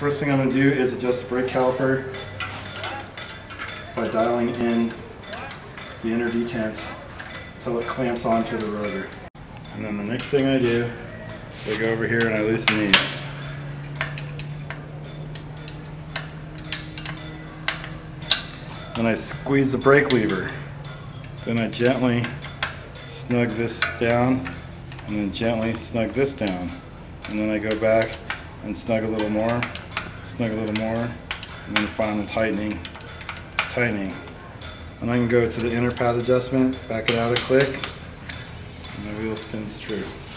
First thing I'm going to do is adjust the brake caliper by dialing in the inner detent until it clamps onto the rotor. And then the next thing I do, I go over here and I loosen these. Then I squeeze the brake lever. Then I gently snug this down and then gently snug this down. And then I go back and snug a little more, and then final tightening. And I can go to the inner pad adjustment, back it out a click, and the wheel spins true.